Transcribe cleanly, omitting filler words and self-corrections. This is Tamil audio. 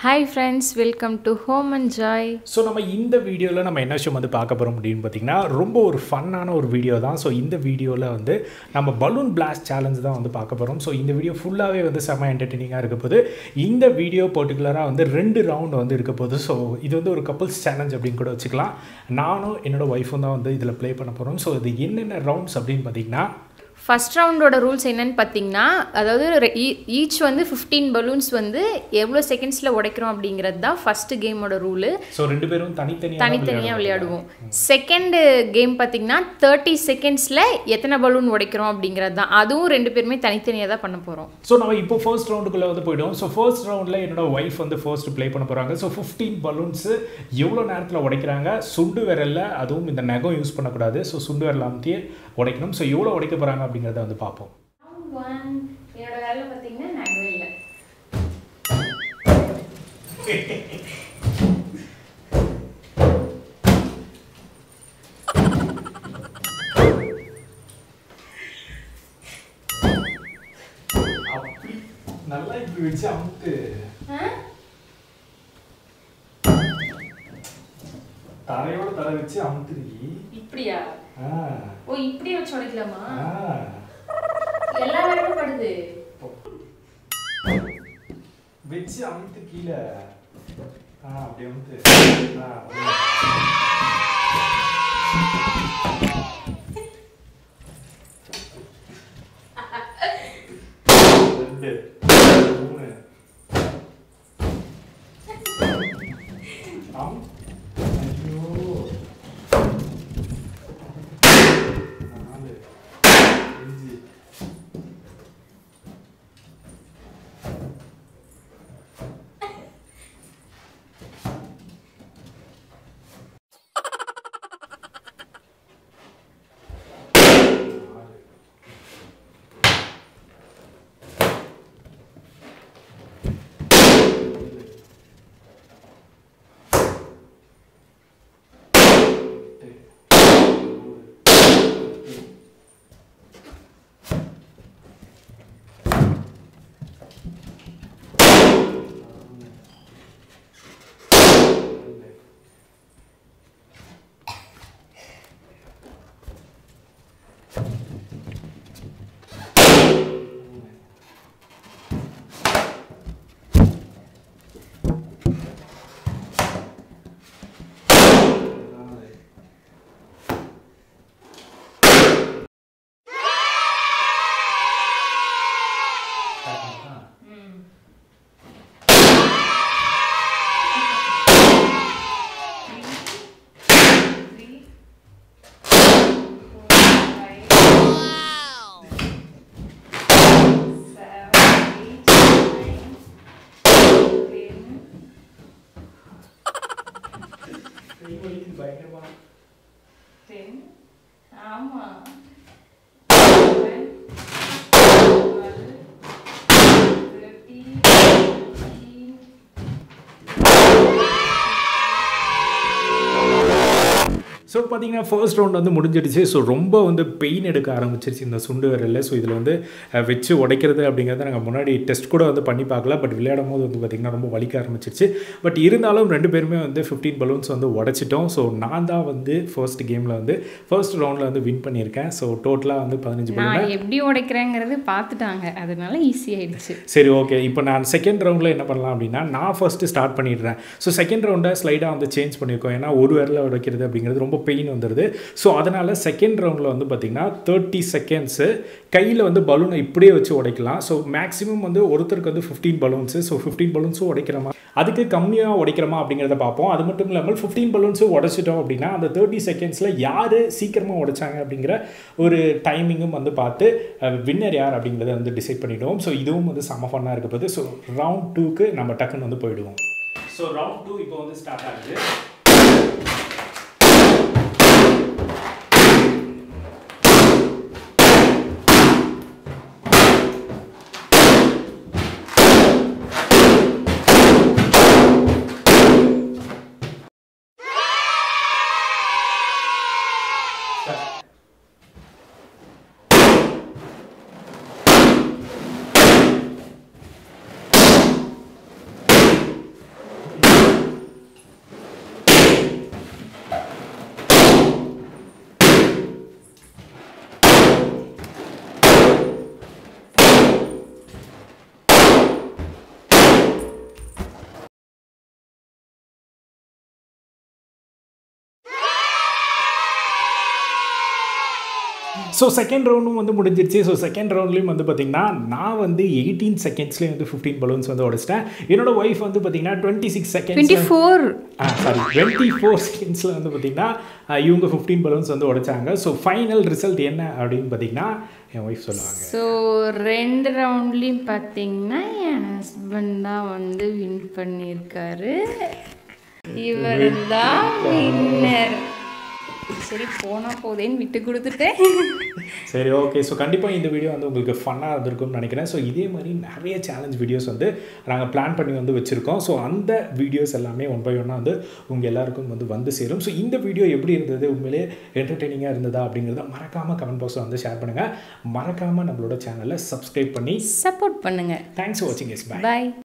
Hi friends, welcome to Home and Joy. So நம்ம இந்த வீடியோல நம்ம என்ன விஷயம் வந்து பார்க்க போறோம் அப்படினு பாத்தீங்கன்னா ரொம்ப ஒரு ஃபன்னான ஒரு வீடியோ தான். சோ இந்த வீடியோல வந்து நம்ம பலூன் பிளாஸ்ட் சேலஞ்ச் தான் வந்து பார்க்க போறோம். சோ இந்த வீடியோ ஃபுல்லாவே வந்து செம என்டர்டெய்னிங்கா இருக்க போகுது. இந்த வீடியோ பர்టిక్యులரா வந்து 2 ரவுண்ட் வந்து இருக்க போகுது. சோ இது வந்து ஒரு கப்பிள்ஸ் சேலஞ்ச் அப்படினு கூட வச்சுக்கலாம். நானும் என்னோட வைஃபும் தான் வந்து இதல ப்ளே பண்ண போறோம். சோ இது என்னென்ன ரவுண்ட்ஸ் அப்படினு பாத்தீங்கன்னா ஃபர்ஸ்ட் ரவுண்டோட ரூல்ஸ் என்னன்னு பார்த்தீங்கன்னா அதாவது ஈச் வந்து 15 பலூன்ஸ் வந்து எவ்வளோ செகண்ட்ஸில் உடைக்கிறோம் அப்படிங்கிறது தான் ஃபர்ஸ்ட் கேமோட ரூலு. ஸோ ரெண்டு பேரும் தனித்தனியாக விளையாடுவோம். செகண்ட் கேம் பார்த்தீங்கன்னா 30 செகண்ட்ஸில் எத்தனை பலூன் உடைக்கிறோம் அப்படிங்கிறது தான். அதுவும் ரெண்டு பேருமே தனித்தனியாக தான் பண்ண போகிறோம். ஸோ நம்ம இப்போ ஃபர்ஸ்ட் ரவுண்டுக்குள்ளே வந்து போய்டும். ஸோ ஃபர்ஸ்ட் ரவுண்டில் என்னோட ஒய்ஃப் வந்து ஃபர்ஸ்ட் ப்ளே பண்ண போகிறாங்க. ஸோ 15 பலூன்ஸு எவ்வளோ நேரத்தில் உடைக்கிறாங்க, சுண்டு விரலில், அதுவும் இந்த நகம் யூஸ் பண்ணக்கூடாது. ஸோ சுண்டு விரல் அமுத்தியே உடைக்கணும். ஸோ எவ்வளோ உடைக்க போகிறாங்க அப்படிங்கறத வந்து பாப்போம். என்னோட வேலை பாத்தீங்கன்னா நகம் இல்ல. அப்படி நல்லா இப்படி வச்சு அமுத்து. தரையோட தரை வச்சு அமுத்துறீ. இப்படியா? ஓ இப்படியே வச்சு உடைக்கலாமா? எல்லா வேலையும் படுது. வெச்சு அமுத்து கீழே. அப்படியே அமுத்து. ஆமா. ஸோ பார்த்தீங்கன்னா ஃபர்ஸ்ட் ரவுண்ட் வந்து முடிஞ்சிடுச்சு. ஸோ ரொம்ப வந்து பெயின் எடுக்க ஆரம்பிச்சிருச்சு இந்த சுண்டு விரலில். ஸோ இதில் வந்து வச்சு உடைக்கிறது அப்படிங்கிறத நாங்கள் முன்னாடி டெஸ்ட் கூட வந்து பண்ணி பார்க்கல. பட் விளையாடும் போது வந்து பார்த்திங்கன்னா ரொம்ப வலிக்க ஆரம்பிச்சிருச்சு. பட் இருந்தாலும் ரெண்டு பேருமே வந்து 15 பலூன்ஸ் வந்து உடைச்சிட்டோம். ஸோ நான் தான் வந்து ஃபர்ஸ்ட் கேமில் வந்து ஃபர்ஸ்ட் ரவுண்டில் வந்து வின் பண்ணியிருக்கேன். ஸோ டோட்டலாக வந்து 15 பலூன் எப்படி உடைக்கிறேங்கிறது பார்த்துட்டாங்க, அதனால ஈஸியாகிடுச்சு. சரி, ஓகே. இப்போ நான் செகண்ட் ரவுண்டில் என்ன பண்ணலாம் அப்படின்னா நான் ஃபர்ஸ்ட்டு ஸ்டார்ட் பண்ணிடுறேன். ஸோ செகண்ட் ரவுண்டை ஸ்லைடாக வந்து சேஞ்ச் பண்ணியிருக்கோம். ஏன்னா ஒரு விரலில் உடைக்கிறது அப்படிங்கிறது ரொம்ப பெயின் வந்துடுது. ஸோ அதனால் செகண்ட் ரவுண்டில் வந்து பார்த்திங்கன்னா 30 செகண்ட்ஸு கையில் வந்து பலூனை இப்படியே வச்சு உடைக்கலாம். ஸோ மேக்ஸிமம் வந்து ஒருத்தருக்கு வந்து 15 பலூன்ஸு. ஸோ 15 பலூன்ஸும் உடைக்கிறோமா, அதுக்கு கம்மியாக உடைக்கிறோமா அப்படிங்கிறத பார்ப்போம். அது மட்டும் இல்லாமல் 15 பலூன்ஸும் உடைச்சிட்டோம் அப்படின்னா அந்த 30 செகண்ட்ஸில் யார் சீக்கிரமாக உடைச்சாங்க அப்படிங்கிற ஒரு டைமிங்கும் வந்து பார்த்து வின்னர் யார் அப்படிங்கிறத வந்து டிசைட் பண்ணிவிடுவோம். ஸோ இதுவும் வந்து செம ஃபன்னாக இருக்க போது. ஸோ ரவுண்ட் 2க்கு நம்ம டக்குன்னு வந்து போயிடுவோம். ஸோ ரவுண்ட் 2 இப்போ வந்து ஸ்டார்ட் ஆகுது. ஸோ செகண்ட் ரவுண்டும் வந்து முடிஞ்சிருச்சு. ஸோ செகண்ட் ரவுண்ட்லேயும் வந்து பார்த்திங்கன்னா நான் வந்து 18 செகண்ட்ஸ்லேயே வந்து 15 பலூன்ஸ் வந்து உடைச்சிட்டேன். என்னோட ஒய்ஃப் வந்து பார்த்திங்கன்னா 26 செகண்ட்ஸ் 24 செகண்ட்ஸில் வந்து பார்த்திங்கன்னா இவங்க 15 பலூன்ஸ் வந்து உடைச்சாங்க. ஸோ ஃபைனல் ரிசல்ட் என்ன அப்படின்னு பார்த்திங்கன்னா என் ஒய்ஃப் சொல்லுவாங்க. ஸோ 2 ரவுண்ட்லேயும் பார்த்திங்கன்னா என் ஹஸ்பண்ட் தான் வந்து வின் பண்ணியிருக்காரு. இவர் தான் வின்னர். சரி போனால் போதேன்னு விட்டு கொடுத்துட்டேன். சரி ஓகே. ஸோ கண்டிப்பாக இந்த வீடியோ வந்து உங்களுக்கு ஃபன்னாக இருந்திருக்கும்னு நினைக்கிறேன். ஸோ இதே மாதிரி நிறைய சேலஞ்ச் வீடியோஸ் வந்து நாங்கள் பிளான் பண்ணி வந்து வச்சுருக்கோம். ஸோ அந்த வீடியோஸ் எல்லாமே ஒன் பை ஒன்னாக வந்து உங்கள் எல்லாருக்கும் வந்து சேரும். ஸோ இந்த வீடியோ எப்படி இருந்தது, உண்மையிலே என்டர்டெய்னிங்காக இருந்ததா அப்படிங்கிறத மறக்காமல் கமெண்ட் பாக்ஸில் வந்து ஷேர் பண்ணுங்கள். மறக்காமல் நம்மளோட சேனலை சப்ஸ்கிரைப் பண்ணி சப்போர்ட் பண்ணுங்கள். தேங்க்ஸ் ஃபார் வாட்சிங். Yes by.